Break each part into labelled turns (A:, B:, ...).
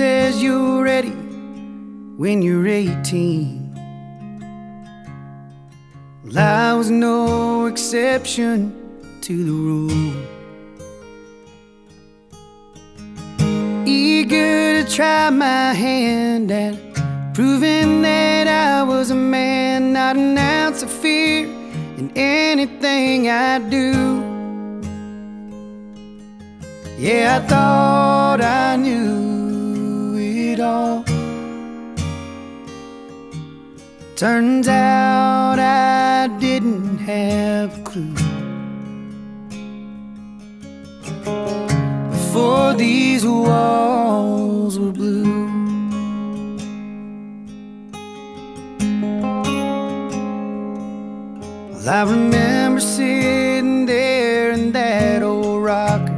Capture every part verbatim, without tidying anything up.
A: says you're ready when you're eighteen. Well, I was no exception to the rule. Eager to try my hand at proving that I was a man, not an ounce of fear in anything I do. Yeah, I thought I knew it all. Turns out I didn't have a clue. Before these walls were blue, well, I remember sitting there in that old rocker,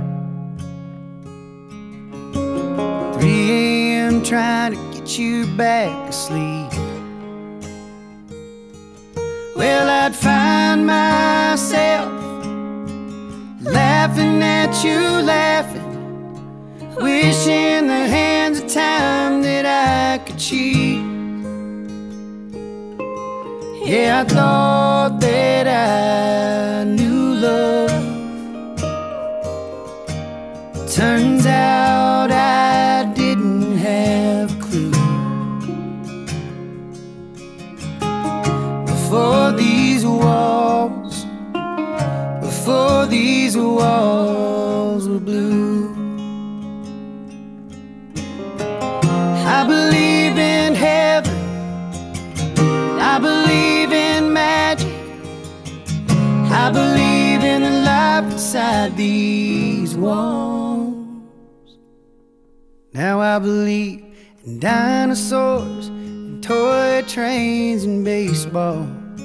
A: three A M trying to get you back asleep. Well, I'd find myself laughing at you, laughing, wishing the hands of time that I could cheat. Yeah, I thought that I knew love. Turns out I didn't have a clue. Before these walls, before these walls were blue. I believe in heaven, I believe in magic, I believe in the life inside these walls. Now I believe in dinosaurs and toy trains and baseball.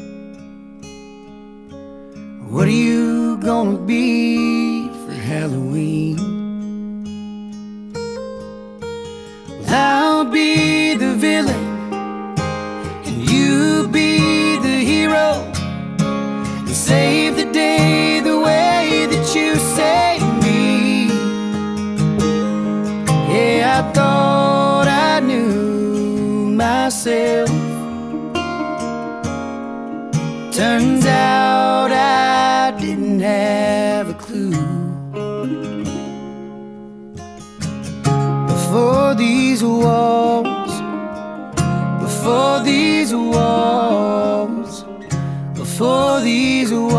A: What are you gonna be for Halloween? Well, I'll be the villain and you be the hero, and save the day the way that you saved me. Yeah, I thought I knew myself. Turns out I didn't have a clue. Before these walls, before these walls, before these walls